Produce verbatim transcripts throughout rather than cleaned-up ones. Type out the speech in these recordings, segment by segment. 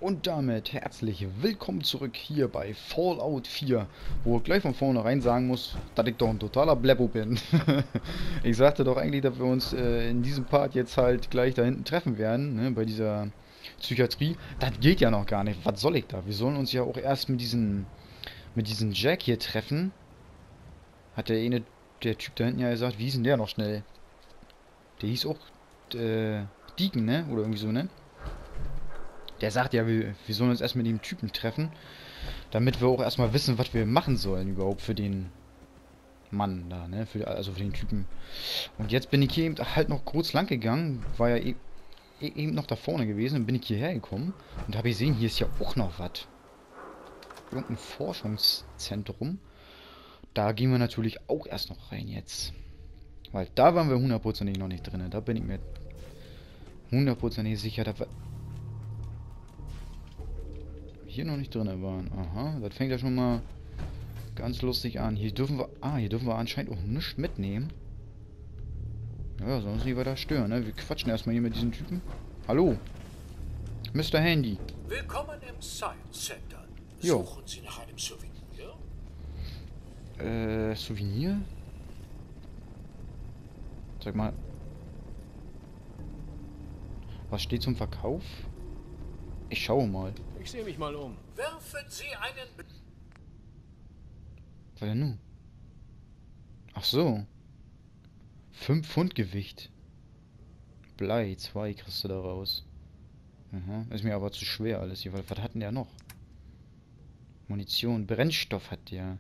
Und damit herzlich willkommen zurück hier bei Fallout vier, wo ich gleich von vornherein sagen muss, dass ich doch ein totaler Bleppo bin. Ich sagte doch eigentlich, dass wir uns äh, in diesem Part jetzt halt gleich da hinten treffen werden, ne, bei dieser Psychiatrie. Das geht ja noch gar nicht. Was soll ich da? Wir sollen uns ja auch erst mit diesen, mit diesem Jack hier treffen. Hat der eine, der Typ da hinten ja gesagt, wie hieß denn der noch schnell? Der hieß auch äh, Deacon, ne? Oder irgendwie so, ne? Der sagt ja, wir, wir sollen uns erst mit dem Typen treffen, damit wir auch erstmal wissen, was wir machen sollen überhaupt für den Mann da, ne? Für, also für den Typen. Und jetzt bin ich hier eben halt noch kurz lang gegangen, war ja e e eben noch da vorne gewesen, und bin ich hierher gekommen und habe gesehen, hier ist ja auch noch was. Irgendein Forschungszentrum. Da gehen wir natürlich auch erst noch rein jetzt. Weil da waren wir hundertprozentig noch nicht drin. Da bin ich mir hundertprozentig sicher, dass wir hier noch nicht drin waren. Aha, das fängt ja schon mal ganz lustig an. Hier dürfen wir, ah, hier dürfen wir anscheinend auch nichts mitnehmen. Ja, sonst nicht weiter stören, ne? Wir quatschen erstmal hier mit diesen Typen. Hallo, Mister Handy. Willkommen im Science Center. Jo. Suchen Sie nach einem Souvenir? Äh, Souvenir? Sag mal. Was steht zum Verkauf? Ich schaue mal. Ich sehe mich mal um. Werfen Sie einen... Be- Was denn nun? Ach so. fünf Pfund Gewicht. Blei, zwei kriegst du da raus. Aha. Ist mir aber zu schwer alles hier. Was hat denn der noch? Munition, Brennstoff hat der.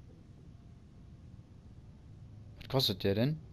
Was kostet der denn?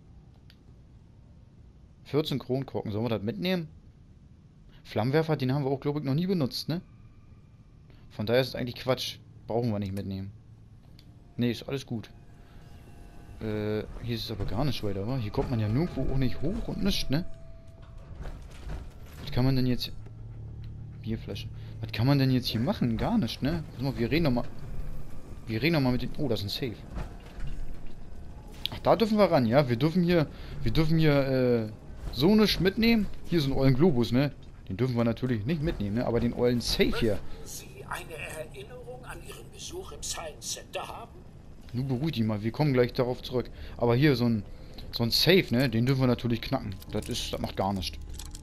vierzehn Kronkorken. Sollen wir das mitnehmen? Flammenwerfer, den haben wir auch, glaube ich, noch nie benutzt, ne? Von daher ist es eigentlich Quatsch. Brauchen wir nicht mitnehmen. Ne, ist alles gut. Äh, hier ist es aber gar nicht weiter, wa? Hier kommt man ja nirgendwo auch nicht hoch und nichts, ne? Was kann man denn jetzt... Bierflasche. Was kann man denn jetzt hier machen? Gar nicht, ne? Pass mal, wir reden nochmal... Wir reden nochmal mit den... Oh, das ist ein Safe. Ach, da dürfen wir ran, ja? Wir dürfen hier... Wir dürfen hier, äh... so nichts mitnehmen. Hier ist ein ollen Globus, ne? Den dürfen wir natürlich nicht mitnehmen, ne? Aber den ollen Safe hier. Möchten Sie eine Erinnerung an Ihren Besuch im Science Center haben? Nun beruhig dich mal, wir kommen gleich darauf zurück. Aber hier so ein... So ein Safe, ne? Den dürfen wir natürlich knacken. Das ist... Das macht gar nichts.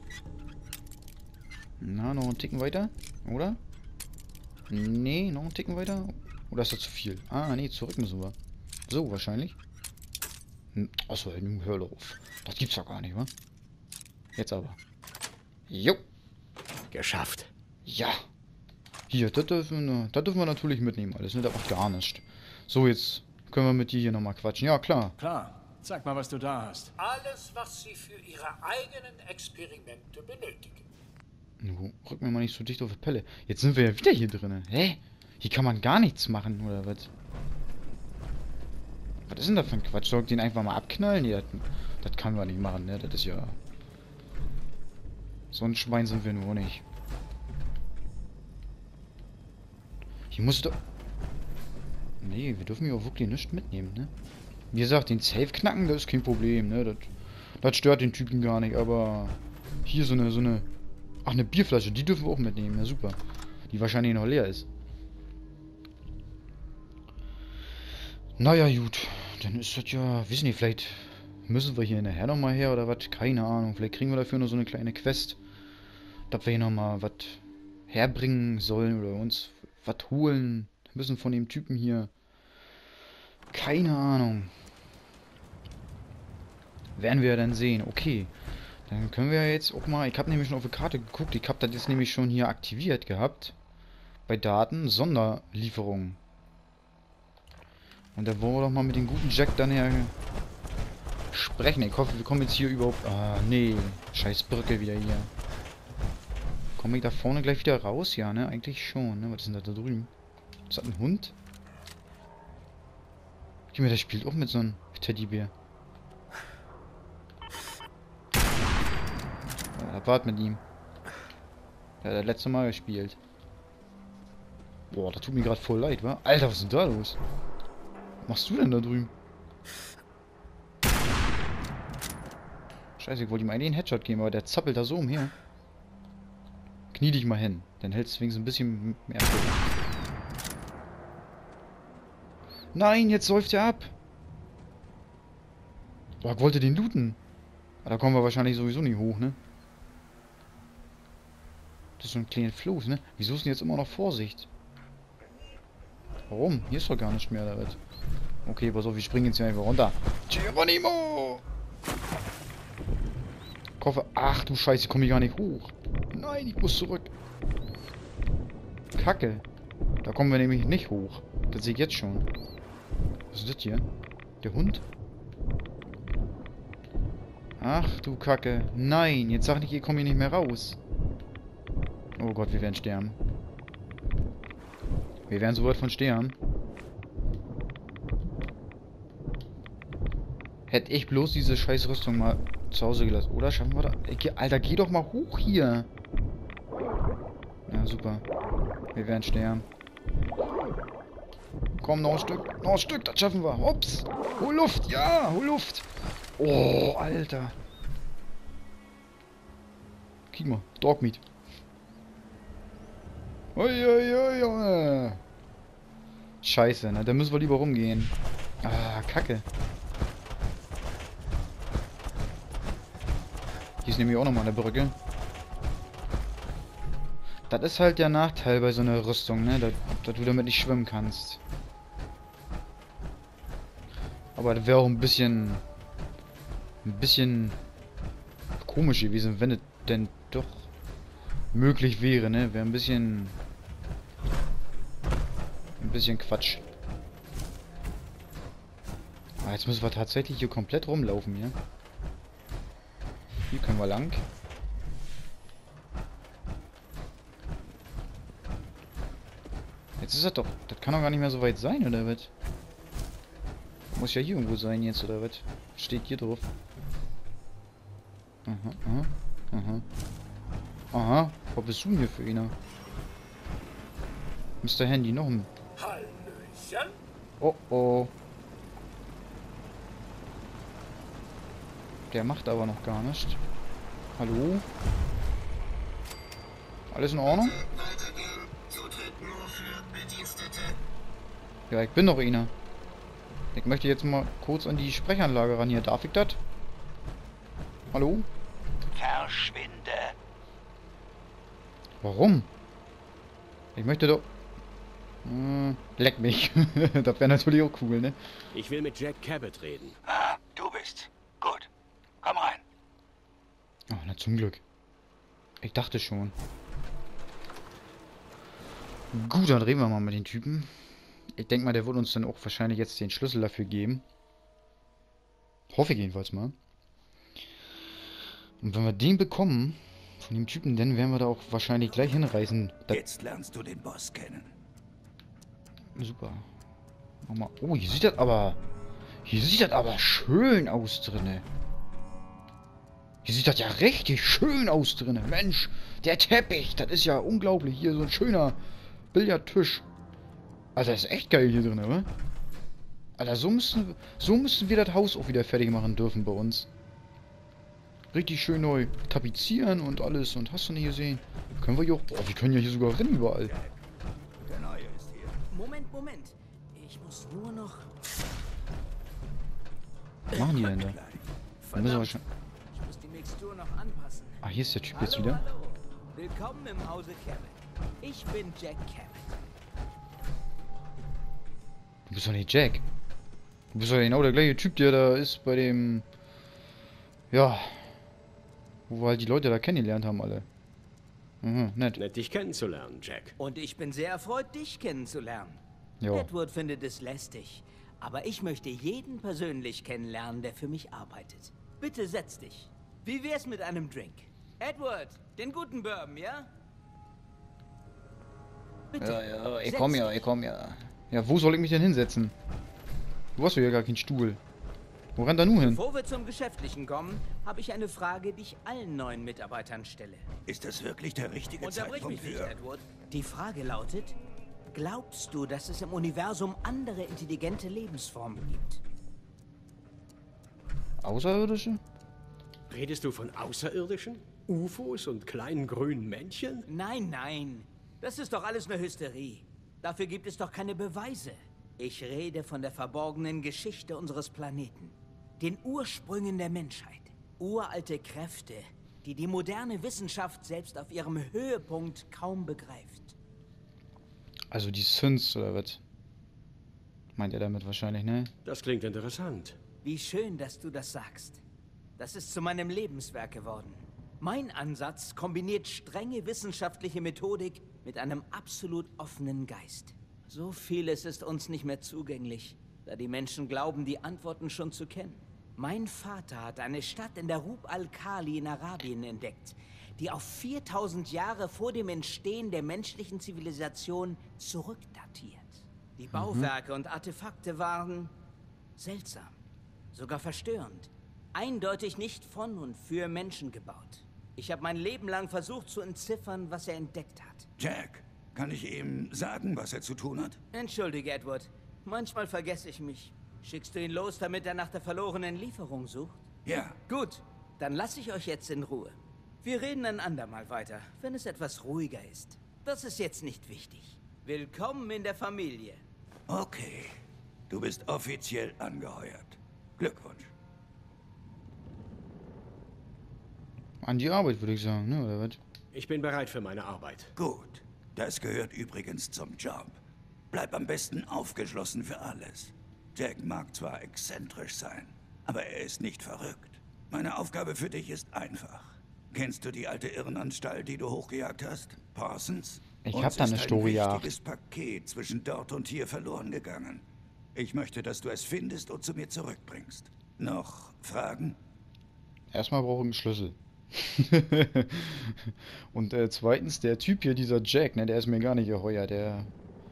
Na, noch einen Ticken weiter? Oder? Nee, noch einen Ticken weiter? Oder ist das zu viel? Ah, nee, zurück müssen wir. So, wahrscheinlich. Hm, achso, nun hör doch auf. Das gibt's doch gar nicht, wa? Jetzt aber. Jo. Geschafft. Ja. Hier, das dürfen, wir- das dürfen wir natürlich mitnehmen alles, ne? Das macht gar nichts. So, jetzt können wir mit dir hier nochmal quatschen. Ja, klar. Klar. Sag mal, was du da hast. Alles, was Sie für Ihre eigenen Experimente benötigen. Nu, rück mir mal nicht so dicht auf die Pelle. Jetzt sind wir ja wieder hier drin. Hä? Hier kann man gar nichts machen, oder was? Was ist denn das für ein Quatsch? Soll ich den einfach mal abknallen? Nee, das, das kann man nicht machen, ne? Das ist ja... So ein Schwein sind wir nur nicht. Hier musst du... Nee, wir dürfen hier auch wirklich nichts mitnehmen, ne? Wie gesagt, den Safe knacken, das ist kein Problem, ne? Das, das stört den Typen gar nicht, aber... Hier so eine, so eine... Ach, eine Bierflasche, die dürfen wir auch mitnehmen, ja super. Die wahrscheinlich noch leer ist. Naja, gut. Dann ist das ja... Wissen nicht, vielleicht müssen wir hier nachher nochmal her oder was? Keine Ahnung. Vielleicht kriegen wir dafür nur so eine kleine Quest. Dass wir hier nochmal was herbringen sollen oder uns was holen müssen von dem Typen hier. Keine Ahnung. Werden wir ja dann sehen. Okay. Dann können wir ja jetzt auch mal... Ich habe nämlich schon auf die Karte geguckt. Ich habe das jetzt nämlich schon hier aktiviert gehabt. Bei Daten. Sonderlieferungen. Und da wollen wir doch mal mit dem guten Jack dann her sprechen. Ich hoffe, wir kommen jetzt hier überhaupt... Ah, nee. Scheiß Brücke wieder hier. Komme ich da vorne gleich wieder raus? Ja, ne? Eigentlich schon, ne? Was ist denn da, da drüben? Ist das ein Hund? Guck mal, der spielt auch mit so einem Teddybär. Ja, das war's mit ihm. Der hat das letzte Mal gespielt. Boah, das tut mir gerade voll leid, wa? Alter, was ist denn da los? Was machst du denn da drüben? Scheiße, ich wollte ihm eigentlich einen Headshot geben, aber der zappelt da so umher. knie dich mal hin. Dann hältst du wenigstens ein bisschen mehr Feuer. Nein, jetzt säuft er ab. Boah, ich wollte den looten. Aber da kommen wir wahrscheinlich sowieso nicht hoch, ne? Das ist so ein kleiner Fluss, ne? Wieso ist denn jetzt immer noch Vorsicht? Warum? Hier ist doch gar nicht mehr da wird. Okay, pass auf, wir springen jetzt hier einfach runter. Geronimo! Koffer. Ach du Scheiße, ich komme hier gar nicht hoch. Nein, ich muss zurück. Kacke. Da kommen wir nämlich nicht hoch. Das sehe ich jetzt schon. Was ist das hier? Der Hund? Ach du Kacke. Nein, jetzt sag nicht, ihr kommt hier nicht mehr raus. Oh Gott, wir werden sterben. Wir werden so weit von sterben. Hätte ich bloß diese scheiß Rüstung mal zu Hause gelassen. Oder schaffen wir das? Alter, geh doch mal hoch hier. Ja, super. Wir werden sterben. Komm, noch ein Stück. Noch ein Stück, das schaffen wir. Ups. Hol Luft. Ja, hol Luft. Oh, Alter. Guck mal. Dogmeat. Uiuiui, Junge. Scheiße, ne? Da müssen wir lieber rumgehen. Ah, Kacke. Hier ist nämlich auch nochmal eine Brücke. Das ist halt der Nachteil bei so einer Rüstung, ne? Dass, dass du damit nicht schwimmen kannst. Aber das wäre auch ein bisschen... Ein bisschen... komisch gewesen, wenn es denn doch möglich wäre, ne? Wäre ein bisschen... Ein bisschen Quatsch. Aber jetzt müssen wir tatsächlich hier komplett rumlaufen, hier. Hier können wir lang. Jetzt ist das doch... Das kann doch gar nicht mehr so weit sein, oder was? Muss ja hier irgendwo sein jetzt, oder was? Steht hier drauf. Aha, aha, aha. Aha, was bist du denn hier für einer? Mister Handy, noch ein... Hallöchen. Oh, oh. Der macht aber noch gar nicht. Hallo? Alles in Ordnung? Ja, ich bin noch einer. Ich möchte jetzt mal kurz an die Sprechanlage ran hier. Darf ich das? Hallo? Verschwinde. Warum? Ich möchte doch... Hm, leck mich. Das wäre natürlich auch cool, ne? Ich will mit Jack Cabot reden. Ah, du bist. Gut. Komm rein. Oh, na zum Glück. Ich dachte schon. Gut, dann reden wir mal mit den Typen. Ich denke mal, der wird uns dann auch wahrscheinlich jetzt den Schlüssel dafür geben. Hoffe ich jedenfalls mal. Und wenn wir den bekommen, von dem Typen, dann werden wir da auch wahrscheinlich gleich hinreisen. Das Jetzt lernst du den Boss kennen. super. Mach mal. Oh, hier sieht das aber... Hier sieht das aber schön aus drinne. Hier sieht das ja richtig schön aus drinne. Mensch, der Teppich, das ist ja unglaublich. Hier so ein schöner Billardtisch. Also das ist echt geil hier drin, oder? Alter, so müssen, so müssen wir das Haus auch wieder fertig machen dürfen bei uns. Richtig schön neu tapezieren und alles. Und hast du nicht gesehen? Können wir hier auch... Boah, wir können ja hier sogar rennen überall. Der Neue ist hier. Moment, Moment. Ich muss nur noch... Was machen die denn da? Da müssen wir schon... Ich muss die Mixtur noch anpassen. Ah, hier ist der Typ jetzt Hallo, wieder. hallo. Willkommen im Hause Cabot. Ich bin Jack Cabot. Du bist doch nicht Jack. Du bist doch genau der gleiche Typ, der da ist bei dem... Ja... Wo wir halt die Leute da kennengelernt haben, alle. Mhm, nett. Nett, dich kennenzulernen, Jack. Und ich bin sehr erfreut, dich kennenzulernen. Ja. Edward findet es lästig. Aber ich möchte jeden persönlich kennenlernen, der für mich arbeitet. Bitte setz dich. Wie wär's mit einem Drink? Edward, den guten Bourbon, ja? Bitte. Ja, ja, ich setz komm ja, dich. ich komm ja. Ja, wo soll ich mich denn hinsetzen? Du hast doch hier gar keinen Stuhl. Wo rennt er nun hin? Bevor wir zum Geschäftlichen kommen, habe ich eine Frage, die ich allen neuen Mitarbeitern stelle. Ist das wirklich der richtige Unterbrich mich Zeitpunkt nicht, für... Edward. Die Frage lautet, glaubst du, dass es im Universum andere intelligente Lebensformen gibt? Außerirdische? Redest du von Außerirdischen? U F Os und kleinen grünen Männchen? Nein, nein. Das ist doch alles nur Hysterie. Dafür gibt es doch keine Beweise. Ich rede von der verborgenen Geschichte unseres Planeten. Den Ursprüngen der Menschheit. Uralte Kräfte, die die moderne Wissenschaft selbst auf ihrem Höhepunkt kaum begreift. Also die Synths oder was? Meint er damit wahrscheinlich, ne? Das klingt interessant. Wie schön, dass du das sagst. Das ist zu meinem Lebenswerk geworden. Mein Ansatz kombiniert strenge wissenschaftliche Methodik mit einem absolut offenen Geist. So vieles ist uns nicht mehr zugänglich, da die Menschen glauben, die Antworten schon zu kennen. Mein Vater hat eine Stadt in der Rub al-Khali in Arabien entdeckt, die auf viertausend Jahre vor dem Entstehen der menschlichen Zivilisation zurückdatiert. Die Bauwerke und Artefakte waren seltsam, sogar verstörend, eindeutig nicht von und für Menschen gebaut. Ich habe mein Leben lang versucht zu entziffern, was er entdeckt hat. Jack, kann ich ihm sagen, was er zu tun hat? Entschuldige, Edward. Manchmal vergesse ich mich. Schickst du ihn los, damit er nach der verlorenen Lieferung sucht? Ja. Gut, dann lasse ich euch jetzt in Ruhe. Wir reden ein andermal weiter, wenn es etwas ruhiger ist. Das ist jetzt nicht wichtig. Willkommen in der Familie. Okay. Du bist offiziell angeheuert. Glückwunsch. An die Arbeit, würde ich sagen, ne, oder was? Ich bin bereit für meine Arbeit. Gut. Das gehört übrigens zum Job. Bleib am besten aufgeschlossen für alles. Jack mag zwar exzentrisch sein, aber er ist nicht verrückt. Meine Aufgabe für dich ist einfach. Kennst du die alte Irrenanstalt, die du hochgejagt hast? Parsons? Ich Uns hab da eine ist Story, ja. ein wichtiges Paket zwischen dort und hier verloren gegangen. Ich möchte, dass du es findest und zu mir zurückbringst. Noch Fragen? Erstmal brauche ich einen Schlüssel. Und äh, zweitens, der Typ hier, dieser Jack, ne, der ist mir gar nicht geheuer, der...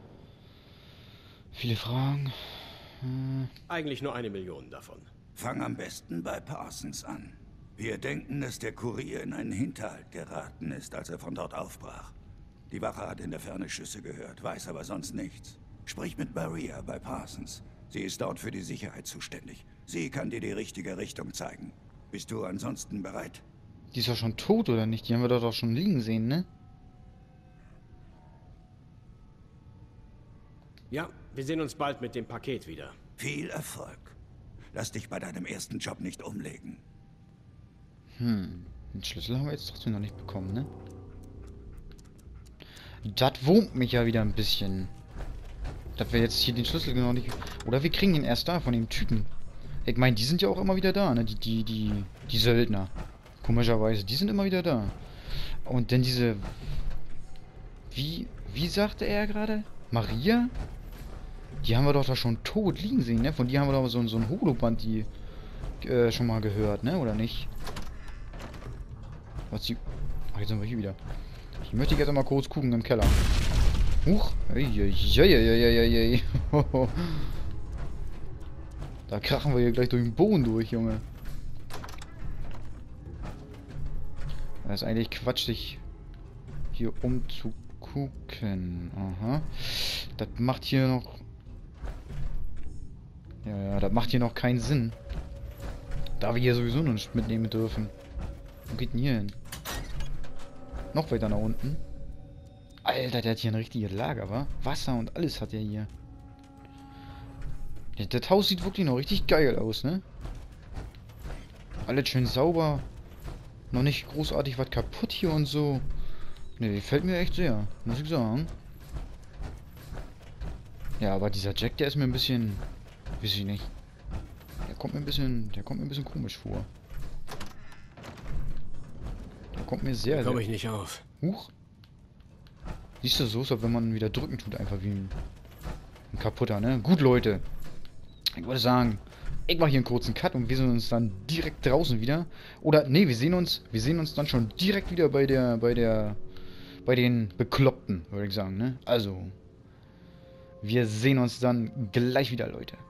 Viele Fragen. Hm. Eigentlich nur eine Million davon. Fang am besten bei Parsons an. Wir denken, dass der Kurier in einen Hinterhalt geraten ist, als er von dort aufbrach. Die Wache hat in der Ferne Schüsse gehört, weiß aber sonst nichts. Sprich mit Maria bei Parsons. Sie ist dort für die Sicherheit zuständig. Sie kann dir die richtige Richtung zeigen. Bist du ansonsten bereit? Die ist doch schon tot, oder nicht? Die haben wir doch doch schon liegen sehen, ne? Ja, wir sehen uns bald mit dem Paket wieder. Viel Erfolg. Lass dich bei deinem ersten Job nicht umlegen. Hm, den Schlüssel haben wir jetzt trotzdem noch nicht bekommen, ne? Das wurmt mich ja wieder ein bisschen. Dass wir jetzt hier den Schlüssel genau nicht... Oder wir kriegen ihn erst da von dem Typen. Ich meine, die sind ja auch immer wieder da, ne? Die, die, die, die Söldner. Komischerweise, die sind immer wieder da. Und denn diese... Wie, wie sagte er gerade? Maria? Die haben wir doch da schon tot liegen sehen, ne? Von die haben wir doch so, so ein Holoband, die äh, schon mal gehört, ne? Oder nicht? Was die... Ach, jetzt sind wir hier wieder. Ich möchte jetzt mal kurz gucken im Keller. Huch. Eieieiei. Da krachen wir hier gleich durch den Boden durch, Junge. Das ist eigentlich Quatsch, sich hier umzugucken. Aha. Das macht hier noch... Ja, ja, das macht hier noch keinen Sinn. Da wir hier sowieso noch nicht mitnehmen dürfen. Wo geht denn hier hin? Noch weiter nach unten. Alter, der hat hier ein richtiges Lager, wa? Wasser und alles hat er hier. Ja, das Haus sieht wirklich noch richtig geil aus, ne? Alles schön sauber. Noch nicht großartig was kaputt hier und so. Ne, gefällt mir echt sehr, muss ich sagen. Ja, aber dieser Jack, der ist mir ein bisschen... Weiß ich nicht. Der kommt mir ein bisschen... Der kommt mir ein bisschen komisch vor. Der kommt mir sehr, Da komme sehr... ich nicht auf. Huch. Siehst du, so ist das, wenn man wieder drücken tut, einfach wie ein, ein kaputter, ne? Gut, Leute. Ich würde sagen, ich mache hier einen kurzen Cut und wir sehen uns dann direkt draußen wieder. Oder, nee, wir sehen uns, wir sehen uns dann schon direkt wieder bei der, bei der, bei den Bekloppten, würde ich sagen, ne? Also, wir sehen uns dann gleich wieder, Leute.